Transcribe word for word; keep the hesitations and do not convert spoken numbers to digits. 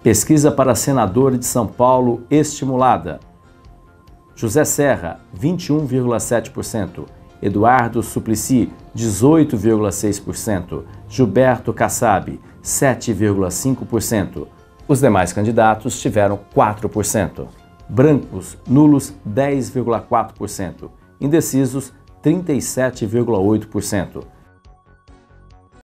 Pesquisa para senador de São Paulo estimulada. José Serra, vinte e um vírgula sete por cento. Eduardo Suplicy, dezoito vírgula seis por cento. Gilberto Kassab, sete vírgula cinco por cento. Os demais candidatos tiveram quatro por cento. Brancos, nulos, dez vírgula quatro por cento. Indecisos, trinta e sete vírgula oito por cento.